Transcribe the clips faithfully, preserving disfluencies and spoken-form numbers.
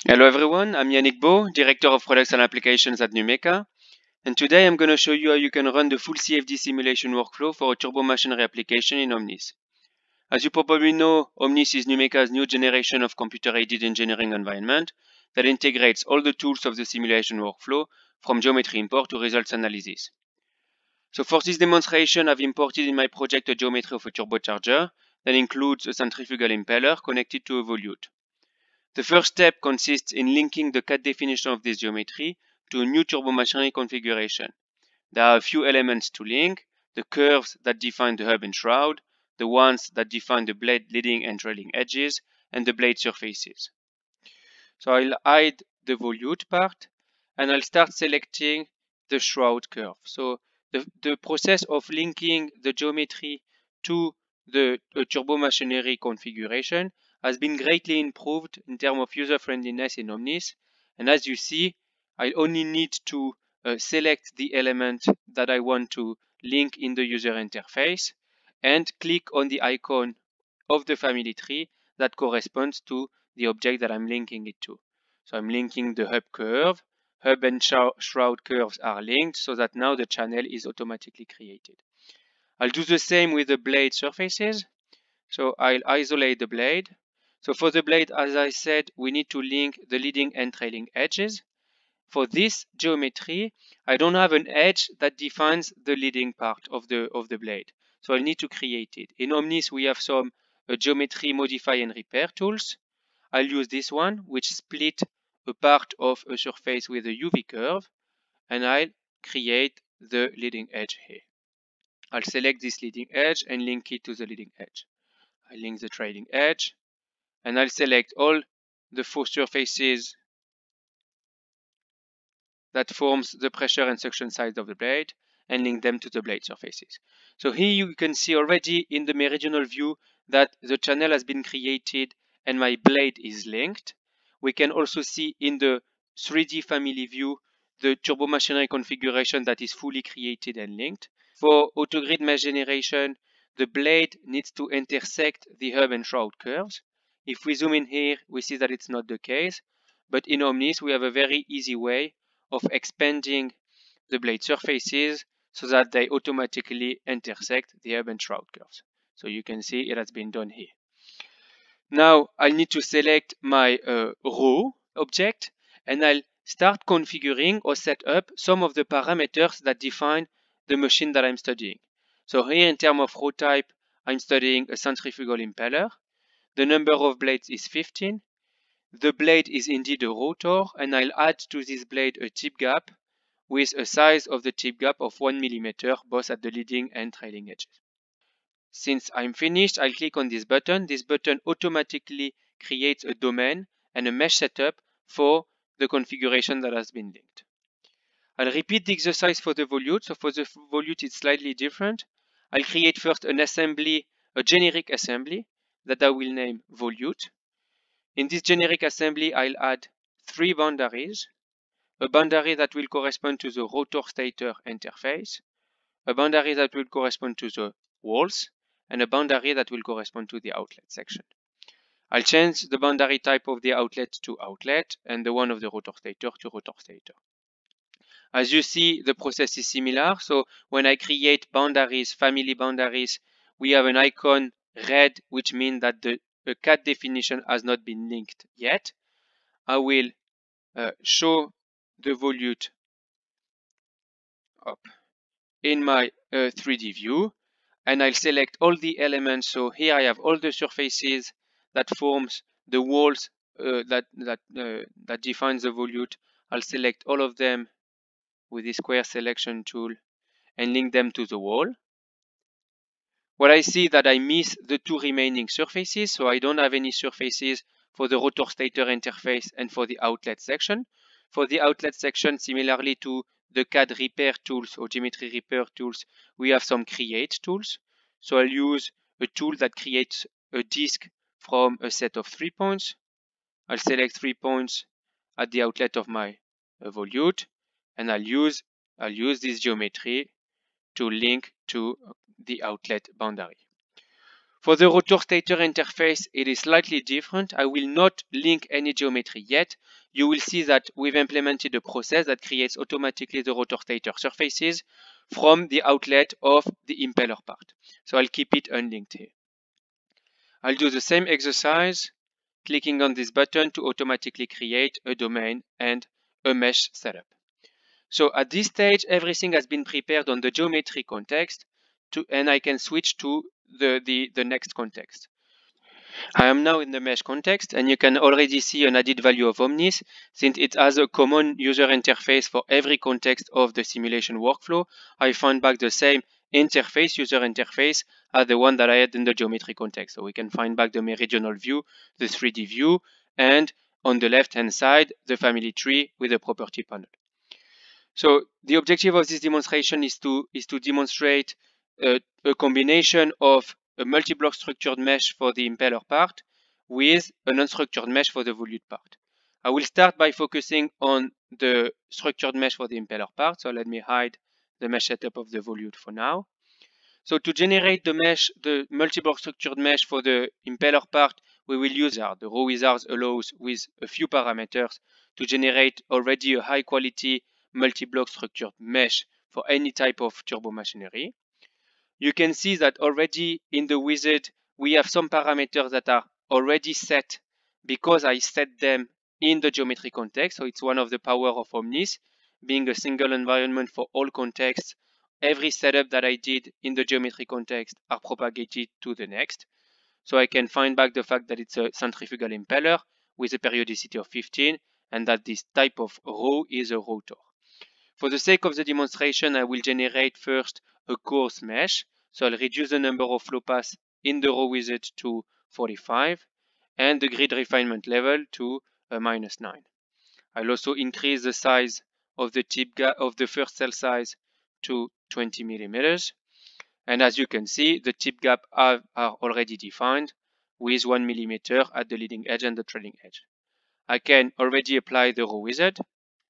Hello everyone, I'm Yannick Beau, Director of Products and Applications at Numeka, and today I'm going to show you how you can run the full C F D simulation workflow for a turbo machinery application in Omnis. As you probably know, Omnis is Numeka's new generation of computer-aided engineering environment that integrates all the tools of the simulation workflow from geometry import to results analysis. So for this demonstration, I've imported in my project a geometry of a turbocharger that includes a centrifugal impeller connected to a volute. The first step consists in linking the C A D definition of this geometry to a new turbomachinery configuration. There are a few elements to link: the curves that define the hub and shroud, the ones that define the blade leading and trailing edges, and the blade surfaces. So I'll hide the volute part and I'll start selecting the shroud curve. So the, the process of linking the geometry to the, the turbomachinery configuration has been greatly improved in terms of user friendliness in Omnis. And as you see, I only need to uh, select the element that I want to link in the user interface and click on the icon of the family tree that corresponds to the object that I'm linking it to. So I'm linking the hub curve. Hub and shroud curves are linked so that now the channel is automatically created. I'll do the same with the blade surfaces. So I'll isolate the blade. So for the blade, as I said, we need to link the leading and trailing edges. For this geometry, I don't have an edge that defines the leading part of the, of the blade. So I need to create it. In Omnis, we have some uh, geometry modify and repair tools. I'll use this one, which split a part of a surface with a U V curve, and I'll create the leading edge here. I'll select this leading edge and link it to the leading edge. I link the trailing edge, and I'll select all the four surfaces that forms the pressure and suction sides of the blade and link them to the blade surfaces. So here you can see already in the meridional view that the channel has been created and my blade is linked. We can also see in the three D family view the turbomachinery configuration that is fully created and linked. For autogrid mesh generation, the blade needs to intersect the hub and shroud curves. If we zoom in here, we see that it's not the case, but in Omnis we have a very easy way of expanding the blade surfaces so that they automatically intersect the hub and shroud curves. So you can see it has been done here. Now I need to select my uh, row object and I'll start configuring or set up some of the parameters that define the machine that I'm studying. So here in terms of row type, I'm studying a centrifugal impeller. The number of blades is fifteen. The blade is indeed a rotor, and I'll add to this blade a tip gap with a size of the tip gap of one millimeter both at the leading and trailing edges. Since I'm finished, I'll click on this button. This button automatically creates a domain and a mesh setup for the configuration that has been linked. I'll repeat the exercise for the volute. So for the volute, it's slightly different. I'll create first an assembly, a generic assembly that I will name volute. In this generic assembly, I'll add three boundaries, a boundary that will correspond to the rotor-stator interface, a boundary that will correspond to the walls, and a boundary that will correspond to the outlet section. I'll change the boundary type of the outlet to outlet and the one of the rotor-stator to rotor-stator. As you see, the process is similar. So when I create boundaries, family boundaries, we have an icon red, which means that the a C A D definition has not been linked yet. I will uh, show the volute up in my uh, three D view, and I'll select all the elements. So here I have all the surfaces that forms the walls uh, that that uh, that defines the volute. I'll select all of them with the square selection tool and link them to the wall. What I see that I miss the two remaining surfaces, so I don't have any surfaces for the rotor-stator interface and for the outlet section. For the outlet section, similarly to the C A D repair tools or geometry repair tools, we have some create tools. So I'll use a tool that creates a disk from a set of three points. I'll select three points at the outlet of my uh, volute, and I'll use I'll use this geometry to link to the outlet boundary. For the rotor stator interface, it is slightly different. I will not link any geometry yet. You will see that we've implemented a process that creates automatically the rotor stator surfaces from the outlet of the impeller part. So I'll keep it unlinked here. I'll do the same exercise, clicking on this button to automatically create a domain and a mesh setup. So at this stage, everything has been prepared on the geometry context, to, and I can switch to the, the, the next context. I am now in the mesh context, and you can already see an added value of Omnis, since it has a common user interface for every context of the simulation workflow. I found back the same interface, user interface, as the one that I had in the geometry context. So we can find back the meridional view, the three D view, and on the left-hand side, the family tree with the property panel. So the objective of this demonstration is to, is to demonstrate a, a combination of a multi-block structured mesh for the impeller part with an unstructured mesh for the volute part. I will start by focusing on the structured mesh for the impeller part. So let me hide the mesh setup of the volute for now. So to generate the mesh, the multi-block structured mesh for the impeller part, we will use our, the raw wizards allows with a few parameters to generate already a high quality multi-block structured mesh for any type of turbo machinery. You can see that already in the wizard, we have some parameters that are already set because I set them in the geometry context. So it's one of the power of Omnis, being a single environment for all contexts. Every setup that I did in the geometry context are propagated to the next. So I can find back the fact that it's a centrifugal impeller with a periodicity of fifteen, and that this type of row is a rotor. For the sake of the demonstration, I will generate first a coarse mesh. So I'll reduce the number of flow paths in the raw wizard to forty-five and the grid refinement level to a minus nine. I'll also increase the size of the tip gap of the first cell size to twenty millimeters. And as you can see, the tip gap are, are already defined with one millimeter at the leading edge and the trailing edge. I can already apply the raw wizard.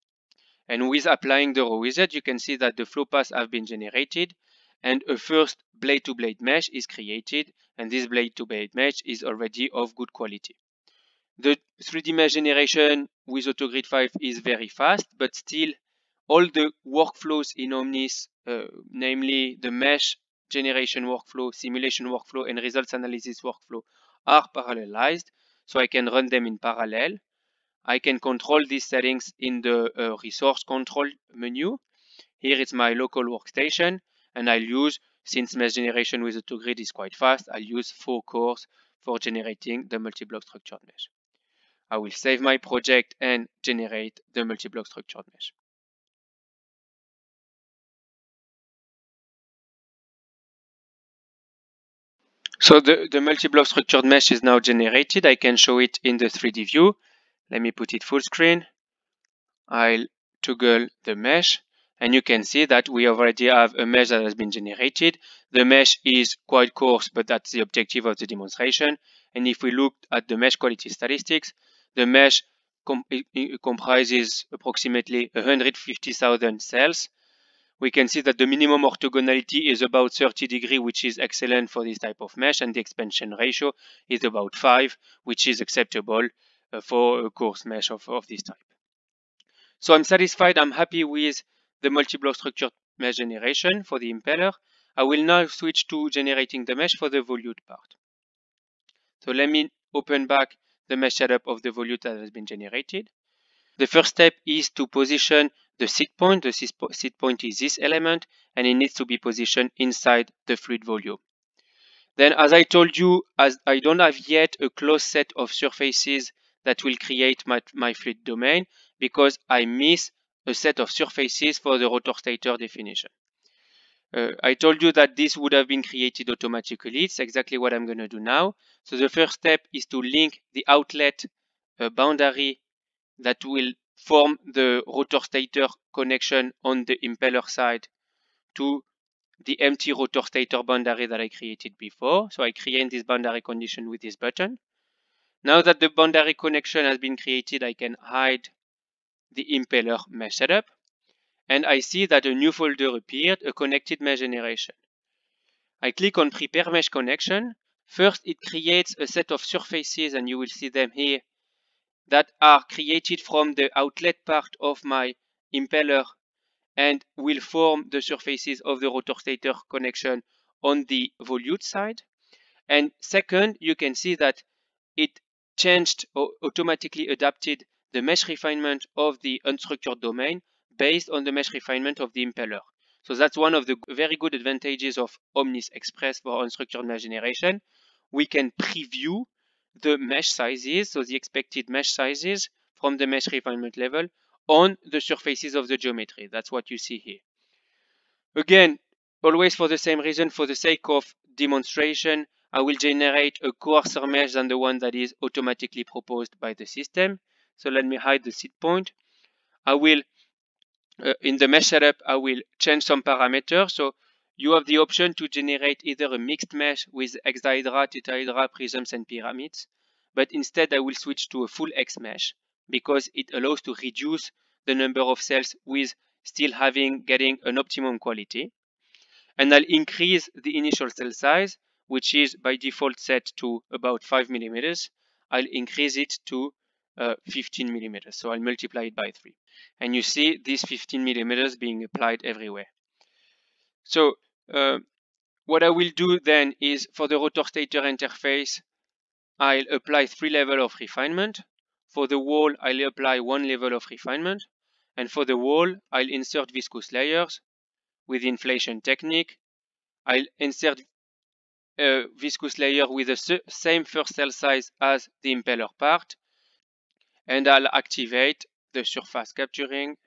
And with applying the raw wizard, you can see that the flow paths have been generated and a first blade-to-blade mesh is created, and this blade-to-blade mesh is already of good quality. The three D mesh generation with AutoGrid five is very fast, but still all the workflows in Omnis, uh, namely the mesh generation workflow, simulation workflow, and results analysis workflow are parallelized, so I can run them in parallel. I can control these settings in the uh, resource control menu. Here it's my local workstation, and I'll use, since mesh generation with AutoGrid is quite fast, I'll use four cores for generating the multi-block structured mesh. I will save my project and generate the multi-block structured mesh. So the, the multi-block structured mesh is now generated. I can show it in the three D view. Let me put it full screen. I'll toggle the mesh, and you can see that we already have a mesh that has been generated. The mesh is quite coarse, but that's the objective of the demonstration. And if we look at the mesh quality statistics, the mesh com comprises approximately one hundred fifty thousand cells. We can see that the minimum orthogonality is about thirty degrees, which is excellent for this type of mesh, and the expansion ratio is about five, which is acceptable uh, for a coarse mesh of, of this type. So I'm satisfied, I'm happy with the multi-block structured mesh generation for the impeller. I will now switch to generating the mesh for the volute part. So let me open back the mesh setup of the volute that has been generated. The first step is to position the seed point. The seed point is this element, and it needs to be positioned inside the fluid volume. Then, as I told you, as I don't have yet a closed set of surfaces that will create my, my fluid domain, because I miss a set of surfaces for the rotor stator definition. Uh, I told you that this would have been created automatically. It's exactly what I'm going to do now. So the first step is to link the outlet uh, boundary that will form the rotor stator connection on the impeller side to the empty rotor stator boundary that I created before. So I create this boundary condition with this button. Now that the boundary connection has been created, I can hide the impeller mesh setup, and I see that a new folder appeared, a connected mesh generation. I click on Prepare Mesh Connection, First, it creates a set of surfaces, and you will see them here, that are created from the outlet part of my impeller and will form the surfaces of the rotor stator connection on the volute side. And second, you can see that it changed or automatically adapted the mesh refinement of the unstructured domain based on the mesh refinement of the impeller. So that's one of the very good advantages of Omnis Express for unstructured mesh generation. We can preview the mesh sizes, so the expected mesh sizes from the mesh refinement level on the surfaces of the geometry. That's what you see here. Again, always for the same reason, for the sake of demonstration, I will generate a coarser mesh than the one that is automatically proposed by the system. So let me hide the seed point. I will, uh, in the mesh setup, I will change some parameters. So you have the option to generate either a mixed mesh with hexahedra, tetrahedra, prisms, and pyramids. But instead, I will switch to a full X mesh because it allows to reduce the number of cells with still having getting an optimum quality. And I'll increase the initial cell size, which is by default set to about five millimeters. I'll increase it to uh, fifteen millimeters. So I'll multiply it by three. And you see these fifteen millimeters being applied everywhere. So uh, what I will do then is for the rotor stator interface, I'll apply three levels of refinement. For the wall, I'll apply one level of refinement. And for the wall, I'll insert viscous layers with inflation technique. I'll insert a viscous layer with the same first cell size as the impeller part, and I'll activate the surface capturing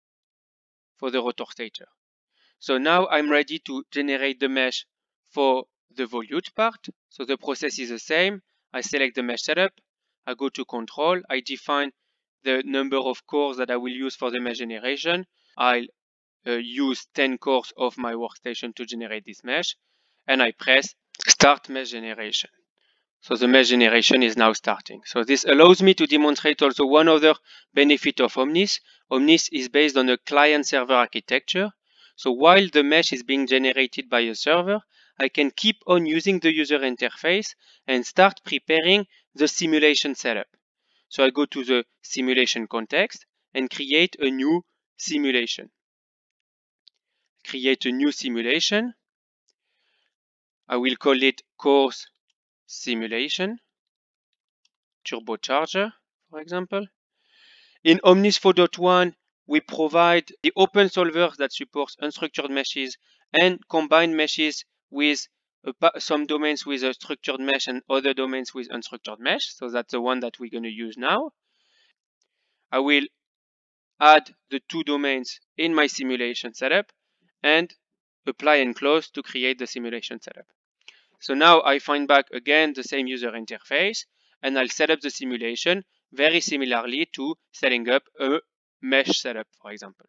for the rotor stator. So now I'm ready to generate the mesh for the volute part. So the process is the same. I select the mesh setup, I go to control, I define the number of cores that I will use for the mesh generation. I'll uh, use ten cores of my workstation to generate this mesh, and I press start mesh generation. So the mesh generation is now starting. So this allows me to demonstrate also one other benefit of Omnis. Omnis is based on a client-server architecture. So while the mesh is being generated by a server, I can keep on using the user interface and start preparing the simulation setup. So I go to the simulation context and create a new simulation. Create a new simulation. I will call it course simulation, turbocharger, for example. In Omnis four point one, we provide the open solver that supports unstructured meshes and combined meshes with uh, some domains with a structured mesh and other domains with unstructured mesh. So that's the one that we're going to use now. I will add the two domains in my simulation setup and apply and close to create the simulation setup. So now I find back again the same user interface, and I'll set up the simulation very similarly to setting up a mesh setup, for example.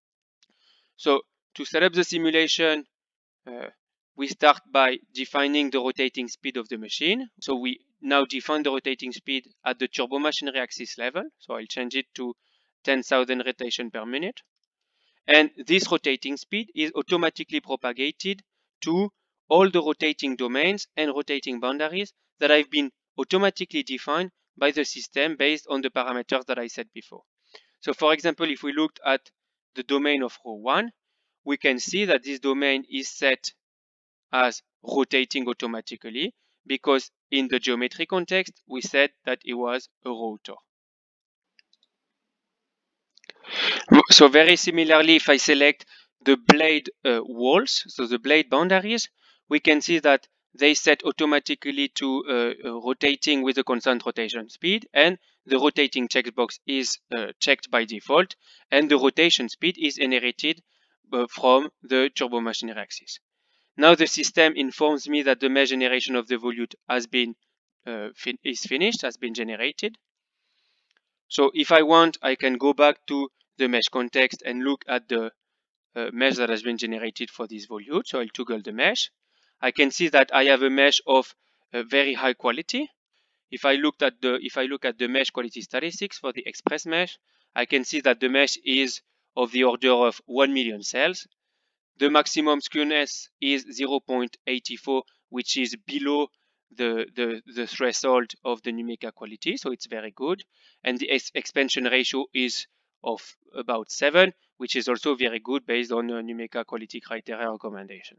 So to set up the simulation, uh, we start by defining the rotating speed of the machine. So we now define the rotating speed at the turbo machinery axis level. So I'll change it to ten thousand rotations per minute. And this rotating speed is automatically propagated to all the rotating domains and rotating boundaries that have been automatically defined by the system based on the parameters that I said before. So for example, if we looked at the domain of row one, we can see that this domain is set as rotating automatically because in the geometry context, we said that it was a rotor. So very similarly, if I select the blade uh, walls, so the blade boundaries, we can see that they set automatically to uh, uh, rotating with a constant rotation speed, and the rotating checkbox is uh, checked by default, and the rotation speed is inherited uh, from the turbo machinery axis. Now the system informs me that the mesh generation of the volute has been uh, fin is finished, has been generated. So if I want, I can go back to the mesh context and look at the uh, mesh that has been generated for this volute. So I'll toggle the mesh. I can see that I have a mesh of uh, very high quality. If I looked at the if I look at the mesh quality statistics for the express mesh, I can see that the mesh is of the order of one million cells. The maximum skewness is zero point eight four, which is below the, the, the threshold of the NUMECA quality, so it's very good. And the ex expansion ratio is of about seven, which is also very good based on uh, NUMECA quality criteria recommendations.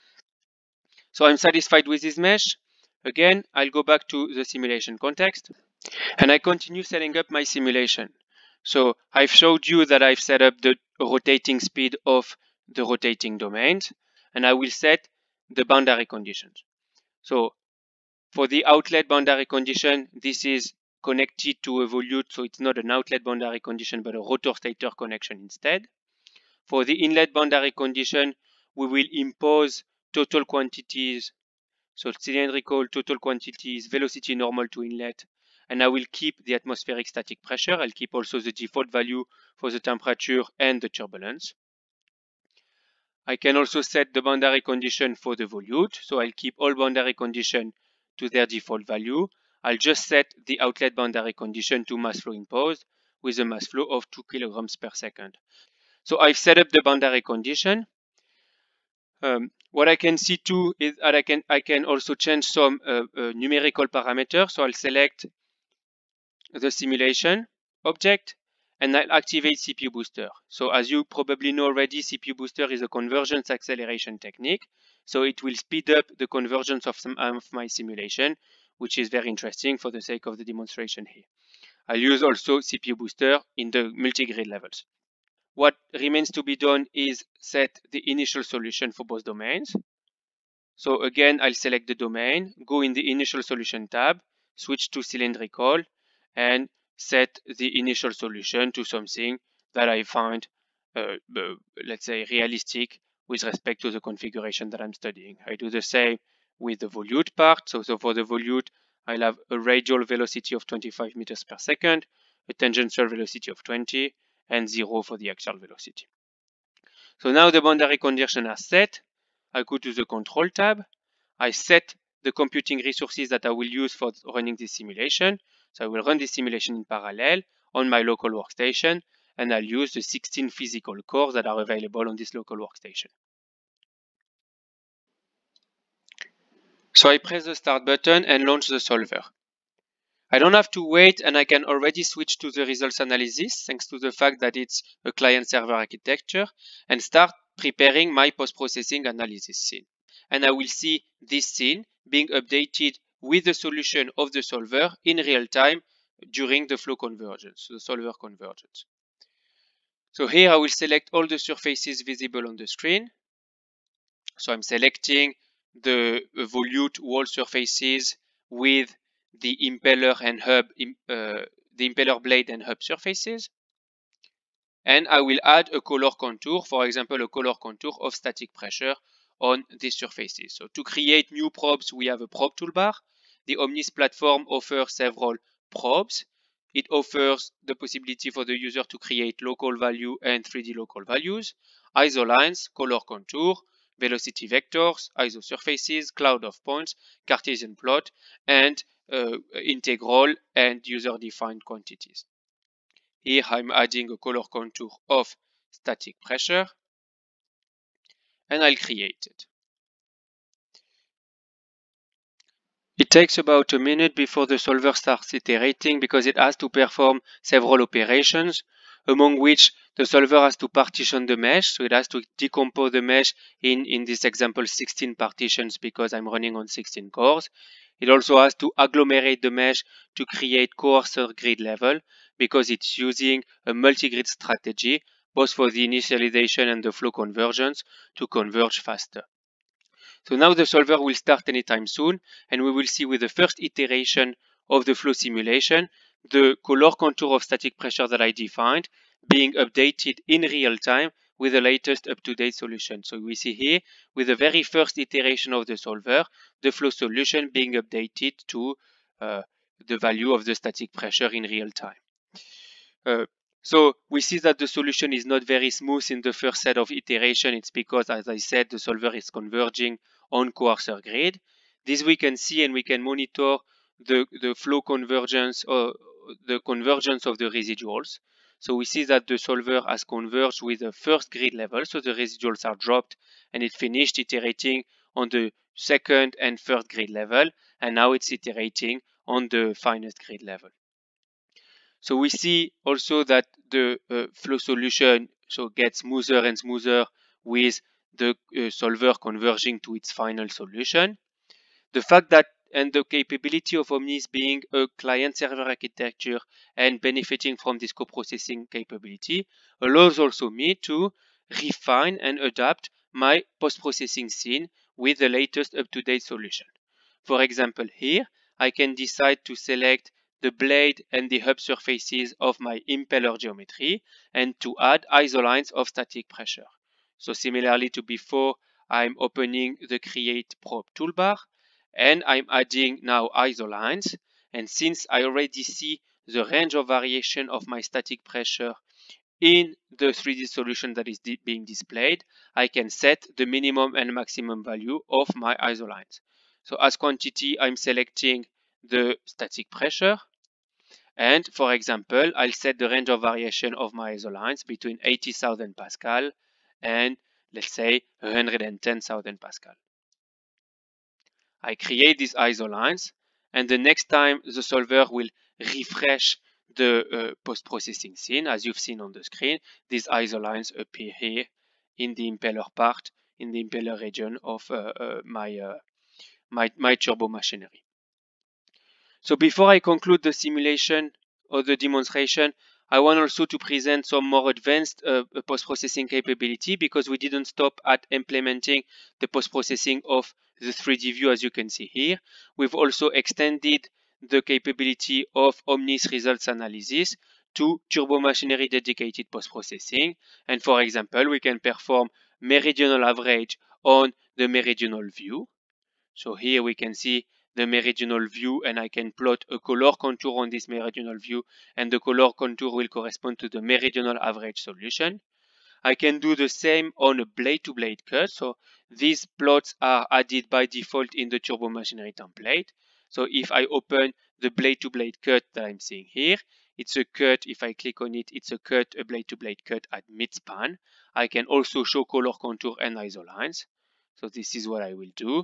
So I'm satisfied with this mesh. Again, I'll go back to the simulation context and I continue setting up my simulation. So I've showed you that I've set up the rotating speed of the rotating domains, and I will set the boundary conditions. So for the outlet boundary condition, this is connected to a volute, so it's not an outlet boundary condition, but a rotor-stator connection instead. For the inlet boundary condition, we will impose total quantities, so cylindrical total quantities, velocity normal to inlet, and I will keep the atmospheric static pressure. I'll keep also the default value for the temperature and the turbulence. I can also set the boundary condition for the volute, so I'll keep all boundary conditions to their default value. I'll just set the outlet boundary condition to mass flow imposed with a mass flow of two kilograms per second. So I've set up the boundary condition. Um, what I can see too is that I can I can also change some uh, uh, numerical parameters. So I'll select the simulation object and I'll activate C P U booster. So as you probably know already, C P U booster is a convergence acceleration technique. So it will speed up the convergence of some of my simulation, which is very interesting for the sake of the demonstration here. I'll use also C P U booster in the multi-grid levels. What remains to be done is set the initial solution for both domains. So again, I'll select the domain, go in the initial solution tab, switch to cylindrical, and set the initial solution to something that I find, uh, uh, let's say, realistic with respect to the configuration that I'm studying. I do the same with the volute part. So, so for the volute, I'll have a radial velocity of twenty-five meters per second, a tangential velocity of twenty, and zero for the axial velocity. So now the boundary conditions are set. I go to the control tab. I set the computing resources that I will use for running this simulation. So I will run this simulation in parallel on my local workstation, and I'll use the sixteen physical cores that are available on this local workstation. So I press the start button and launch the solver. I don't have to wait, and I can already switch to the results analysis thanks to the fact that it's a client-server architecture, and start preparing my post-processing analysis scene. And I will see this scene being updated with the solution of the solver in real time during the flow convergence, the solver convergence. So here I will select all the surfaces visible on the screen. So I'm selecting the volute wall surfaces with the impeller and hub, uh, the impeller blade and hub surfaces. And I will add a color contour, for example, a color contour of static pressure on these surfaces. So to create new probes, we have a probe toolbar. The Omnis platform offers several probes. It offers the possibility for the user to create local value and three D local values, I S O lines, color contour, velocity vectors, I S O surfaces, cloud of points, Cartesian plot, and uh, integral and user-defined quantities. Here I'm adding a color contour of static pressure, and I'll create it. It takes about a minute before the solver starts iterating because it has to perform several operations, among which the solver has to partition the mesh. So it has to decompose the mesh in, in this example, sixteen partitions because I'm running on sixteen cores. It also has to agglomerate the mesh to create coarser grid level because it's using a multi-grid strategy, both for the initialization and the flow convergence to converge faster. So now the solver will start anytime soon, and we will see with the first iteration of the flow simulation, the color contour of static pressure that I defined being updated in real time with the latest up-to-date solution. So we see here with the very first iteration of the solver, the flow solution being updated to uh, the value of the static pressure in real time. Uh, So we see that the solution is not very smooth in the first set of iteration. It's because, as I said, the solver is converging on coarser grid. This we can see, and we can monitor the, the flow convergence or the convergence of the residuals. So we see that the solver has converged with the first grid level, so the residuals are dropped, and it finished iterating on the second and third grid level, and now it's iterating on the finest grid level. So we see also that the uh, flow solution so gets smoother and smoother with the uh, solver converging to its final solution. The fact that and the capability of Omnis being a client-server architecture and benefiting from this co-processing capability allows also me to refine and adapt my post-processing scene with the latest up-to-date solution. For example, here I can decide to select the blade and the hub surfaces of my impeller geometry and to add isolines of static pressure. So similarly to before, I'm opening the Create Probe toolbar and I'm adding now isolines. And since I already see the range of variation of my static pressure in the three D solution that is being displayed, I can set the minimum and maximum value of my isolines. So as quantity, I'm selecting the static pressure. And for example, I'll set the range of variation of my isolines between eighty thousand Pascal and let's say one hundred ten thousand Pascal. I create these isolines, and the next time the solver will refresh the uh, post-processing scene, as you've seen on the screen, these isolines appear here in the impeller part, in the impeller region of uh, uh, my, uh, my, my turbo machinery. So before I conclude the simulation or the demonstration, I want also to present some more advanced uh, post-processing capability, because we didn't stop at implementing the post-processing of the three D view, as you can see here. We've also extended the capability of Omnis results analysis to turbo machinery dedicated post-processing. And for example, we can perform meridional average on the meridional view. So here we can see the meridional view, and I can plot a color contour on this meridional view, and the color contour will correspond to the meridional average solution. I can do the same on a blade-to-blade cut. So these plots are added by default in the turbo machinery template. So if I open the blade-to-blade cut that I'm seeing here, it's a cut. If I click on it, it's a cut, a blade-to-blade cut at mid-span. I can also show color contour and isolines. So this is what I will do.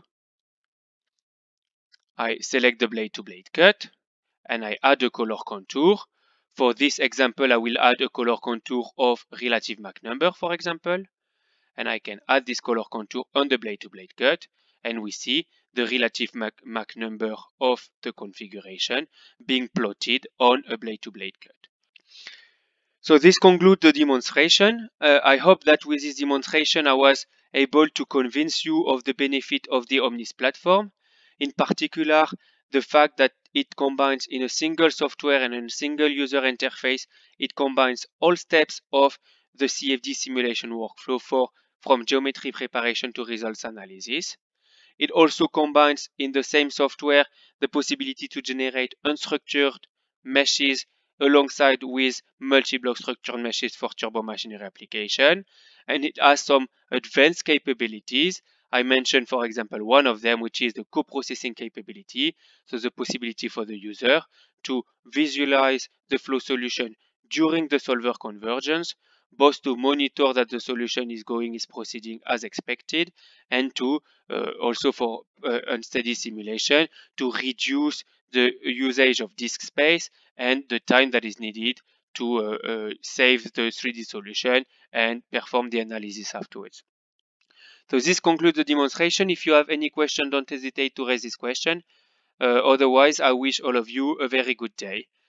I select the blade-to-blade cut and I add a color contour. For this example, I will add a color contour of relative Mach number, for example, and I can add this color contour on the blade-to-blade cut, and we see the relative Mach, Mach number of the configuration being plotted on a blade-to-blade cut. So this concludes the demonstration. Uh, I hope that with this demonstration I was able to convince you of the benefit of the Omnis platform. In particular, the fact that it combines in a single software and in a single user interface, it combines all steps of the C F D simulation workflow for from geometry preparation to results analysis. It also combines in the same software the possibility to generate unstructured meshes alongside with multi-block structured meshes for turbo machinery application. And it has some advanced capabilities. I mentioned, for example, one of them, which is the co-processing capability. So the possibility for the user to visualize the flow solution during the solver convergence, both to monitor that the solution is going, is proceeding as expected, and to uh, also for uh, unsteady simulation to reduce the usage of disk space and the time that is needed to uh, uh, save the three D solution and perform the analysis afterwards. So this concludes the demonstration. If you have any question, don't hesitate to raise this question. Uh, otherwise, I wish all of you a very good day.